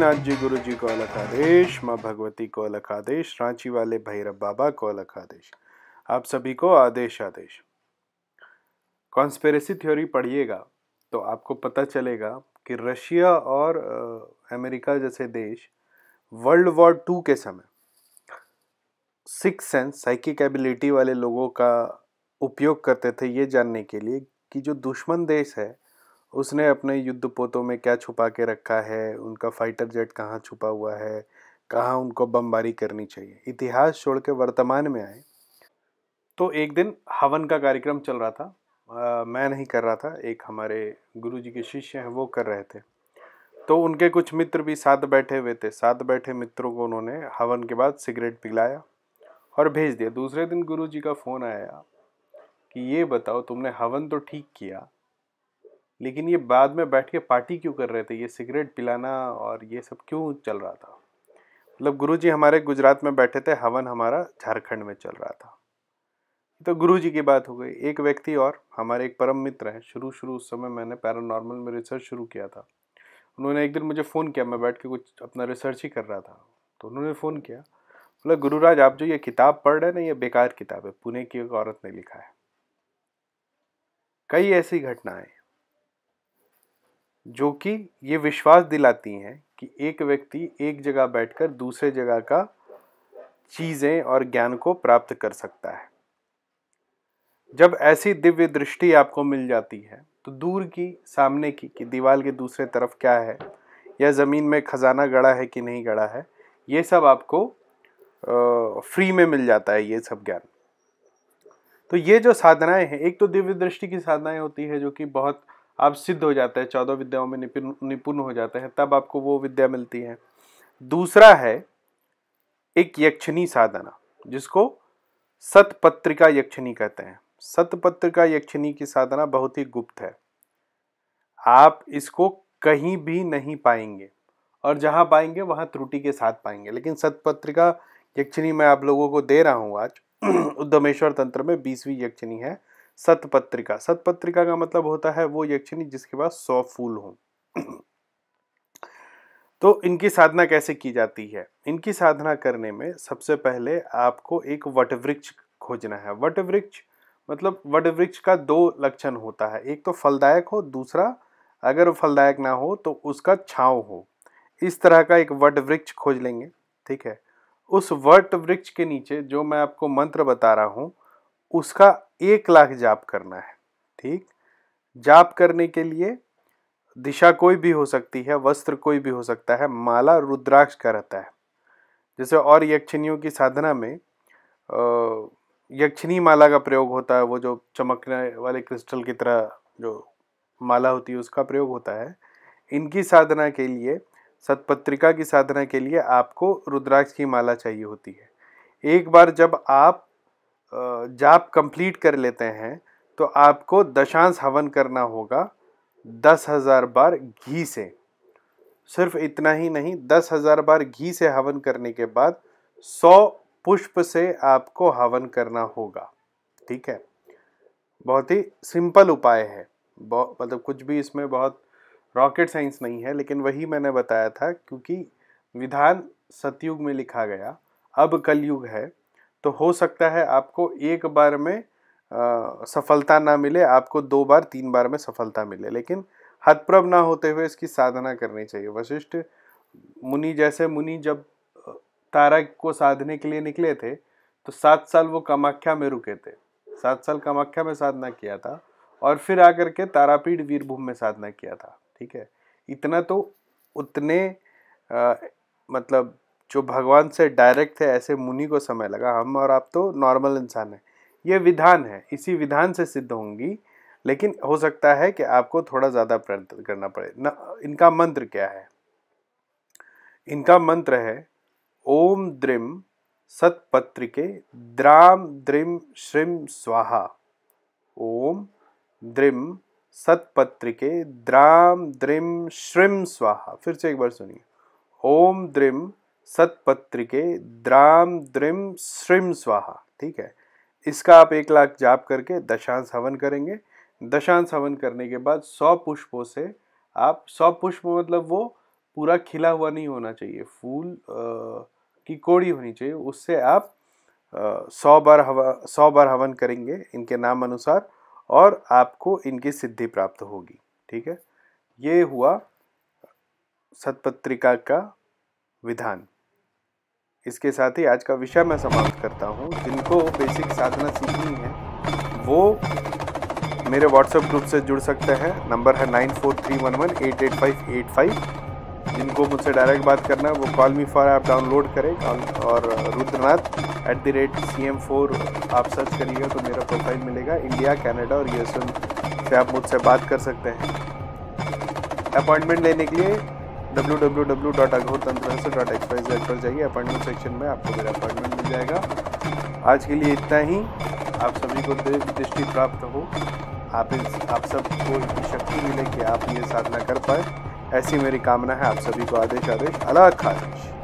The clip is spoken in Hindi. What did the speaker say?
नाथ जी गुरु जी को अलग आदेश, माँ भगवती को अलग आदेश, रांची वाले भैरव बाबा को अलग आदेश। आप सभी को आदेश आदेश। कॉन्स्पिरेसी थ्योरी पढ़िएगा तो आपको पता चलेगा कि रशिया और अमेरिका जैसे देश वर्ल्ड वॉर 2 के समय सिक्स सेंस साइकिक एबिलिटी वाले लोगों का उपयोग करते थे ये जानने के लिए कि जो दुश्मन देश है उसने अपने युद्धपोतों में क्या छुपा के रखा है, उनका फाइटर जेट कहाँ छुपा हुआ है, कहाँ उनको बमबारी करनी चाहिए। इतिहास छोड़ के वर्तमान में आए तो एक दिन हवन का कार्यक्रम चल रहा था। मैं नहीं कर रहा था, एक हमारे गुरुजी के शिष्य हैं वो कर रहे थे। तो उनके कुछ मित्र भी साथ बैठे हुए थे। साथ बैठे मित्रों को उन्होंने हवन के बाद सिगरेट पिलाया और भेज दिया। दूसरे दिन गुरुजी का फ़ोन आया कि ये बताओ तुमने हवन तो ठीक किया, लेकिन ये बाद में बैठ के पार्टी क्यों कर रहे थे, ये सिगरेट पिलाना और ये सब क्यों चल रहा था। मतलब गुरुजी हमारे गुजरात में बैठे थे, हवन हमारा झारखंड में चल रहा था। तो गुरुजी की बात हो गई। एक व्यक्ति और हमारे एक परम मित्र हैं, शुरू उस समय मैंने पैरानॉर्मल में रिसर्च शुरू किया था। उन्होंने एक दिन मुझे फ़ोन किया, मैं बैठ के कुछ अपना रिसर्च ही कर रहा था। तो उन्होंने फ़ोन किया, बोला गुरुराज आप जो ये किताब पढ़ रहे हैं ना, ये बेकार किताब है, पुणे की एक औरत ने लिखा है। कई ऐसी घटनाएं जो कि ये विश्वास दिलाती हैं कि एक व्यक्ति एक जगह बैठकर दूसरे जगह का चीजें और ज्ञान को प्राप्त कर सकता है। जब ऐसी दिव्य दृष्टि आपको मिल जाती है तो दूर की सामने की कि दीवार के दूसरे तरफ क्या है या जमीन में खजाना गड़ा है कि नहीं गड़ा है, ये सब आपको फ्री में मिल जाता है, ये सब ज्ञान। तो ये जो साधनाएं हैं, एक तो दिव्य दृष्टि की साधनाएं होती है जो कि बहुत आप सिद्ध हो जाते हैं, 14 विद्याओं में निपुण हो जाते हैं, तब आपको वो विद्या मिलती है। दूसरा है एक यक्षिणी साधना, जिसको सतपत्रिका यक्षिणी कहते हैं। सतपत्रिका यक्षिणी की साधना बहुत ही गुप्त है, आप इसको कहीं भी नहीं पाएंगे और जहां पाएंगे वहां त्रुटि के साथ पाएंगे। लेकिन सतपत्रिका यक्षिणी मैं आप लोगों को दे रहा हूं आज। उद्यमेश्वर तंत्र में 20वीं यक्षिणी है सतपत्रिका। सतपत्रिका का मतलब होता है वो यक्षिणी जिसके पास 100 फूल हों। तो इनकी साधना कैसे की जाती है? इनकी साधना करने में सबसे पहले आपको एक वटवृक्ष खोजना है। वटवृक्ष मतलब वटवृक्ष का 2 लक्षण होता है, एक तो फलदायक हो, दूसरा अगर फलदायक ना हो तो उसका छांव हो। इस तरह का एक वटवृक्ष खोज लेंगे, ठीक है। उस वटवृक्ष के नीचे जो मैं आपको मंत्र बता रहा हूं उसका 1 लाख जाप करना है, ठीक। जाप करने के लिए दिशा कोई भी हो सकती है, वस्त्र कोई भी हो सकता है, माला रुद्राक्ष का रहता है। जैसे और यक्षिणियों की साधना में यक्षिणी माला का प्रयोग होता है, वो जो चमकने वाले क्रिस्टल की तरह जो माला होती है उसका प्रयोग होता है। इनकी साधना के लिए, सतपत्रिका की साधना के लिए आपको रुद्राक्ष की माला चाहिए होती है। एक बार जब आप जाप कंप्लीट कर लेते हैं तो आपको दशांश हवन करना होगा 10,000 बार घी से। सिर्फ इतना ही नहीं, 10,000 बार घी से हवन करने के बाद 100 पुष्प से आपको हवन करना होगा, ठीक है। बहुत ही सिंपल उपाय है, मतलब कुछ भी इसमें बहुत रॉकेट साइंस नहीं है, लेकिन वही मैंने बताया था क्योंकि विधान सतयुग में लिखा गया, अब कलयुग है, तो हो सकता है आपको एक बार में सफलता ना मिले, आपको 2 बार 3 बार में सफलता मिले, लेकिन हतप्रभ ना होते हुए इसकी साधना करनी चाहिए। वशिष्ठ मुनि जैसे मुनि जब तारा को साधने के लिए निकले थे तो 7 साल वो कामाख्या में रुके थे, 7 साल कामाख्या में साधना किया था और फिर आकर के तारापीठ वीरभूम में साधना किया था, ठीक है। इतना तो उतने मतलब जो भगवान से डायरेक्ट थे ऐसे मुनि को समय लगा, हम और आप तो नॉर्मल इंसान हैं। ये विधान है, इसी विधान से सिद्ध होंगी, लेकिन हो सकता है कि आपको थोड़ा ज़्यादा प्रयत्न करना पड़े ना। इनका मंत्र क्या है? इनका मंत्र है ओम द्रिम सतपत्रिके द्राम द्रिम श्रीम स्वाहा। ओम द्रिम सतपत्रिके द्राम द्रिम श्रीम स्वाहा। फिर से एक बार सुनिए, ओम द्रिम सतपत्रिके द्राम द्रिम श्रीम स्वाहा, ठीक है। इसका आप 1 लाख जाप करके दशांश हवन करेंगे। दशांश हवन करने के बाद 100 पुष्पों से आप 100 पुष्प मतलब वो पूरा खिला हुआ नहीं होना चाहिए, फूल की कोड़ी होनी चाहिए। उससे आप 100 बार हवन करेंगे इनके नाम अनुसार और आपको इनकी सिद्धि प्राप्त होगी। ठीक है, ये हुआ सतपत्रिका का विधान। इसके साथ ही आज का विषय मैं समाप्त करता हूँ। जिनको बेसिक साधना सीखनी है वो मेरे व्हाट्सएप ग्रुप से जुड़ सकते हैं। नंबर है 9431188585। जिनको मुझसे डायरेक्ट बात करना है वो call me for app download करें और रुद्रनाथ@cm4 आप सर्च करिएगा तो मेरा प्रोफाइल मिलेगा। इंडिया, कनाडा और यूएसए से आप मुझसे बात कर सकते हैं। अपॉइंटमेंट लेने के लिए www.aghortantra.xyz पर जाइए। अपॉइंटमेंट सेक्शन में आपको मेरा अपॉइंटमेंट मिल जाएगा। आज के लिए इतना ही। आप सभी को दृष्टि प्राप्त हो, आप सबको इतनी शक्ति मिले कि आप ये साधना कर पाए, ऐसी मेरी कामना है। आप सभी को आदेश। अलग खादेश।